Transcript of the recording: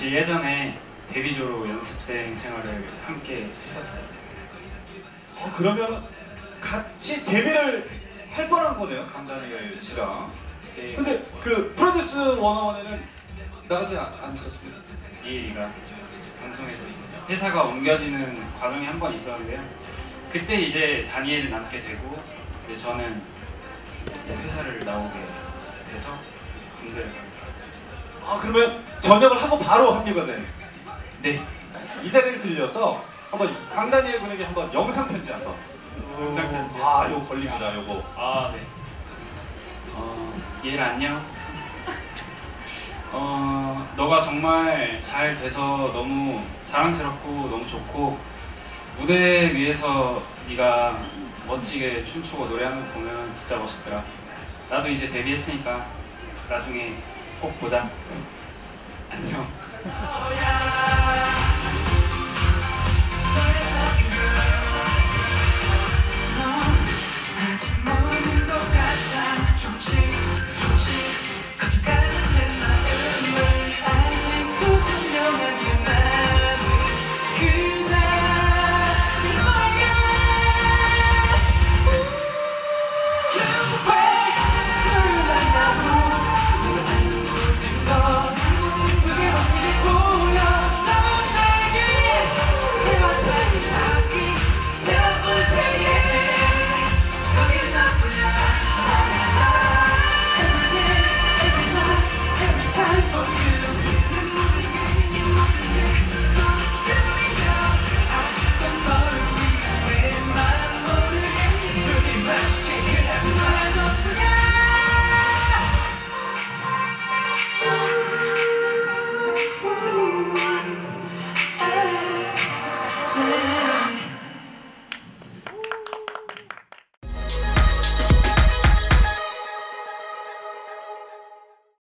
같이 예전에 데뷔조로 연습생 생활을 함께 했었어요. 그러면 같이 데뷔를 할 뻔한 거네요, 강다니엘 씨랑. 네. 근데 그 프로듀스 101에는 나가지 않으셨습니까? 이혜리가 방송에서 이제 회사가 옮겨지는 과정이 한 번 있었는데요. 그때 이제 다니엘은 남게 되고 이제 저는 이제 회사를 나오게 돼서 군대를 가게 그러면 전역을 하고 바로 합류가 된. 네. 이 자리를 빌려서 한번 강다니엘 군에게 한번 영상 편지 한번. 영상 편지. 요거 걸립니다, 요거. 네. 얘를 안녕. 너가 정말 잘 돼서 너무 자랑스럽고 너무 좋고 무대 위에서 네가 멋지게 춤추고 노래하는 거 보면 진짜 멋있더라. 나도 이제 데뷔했으니까 나중에 꼭 보자. 안녕.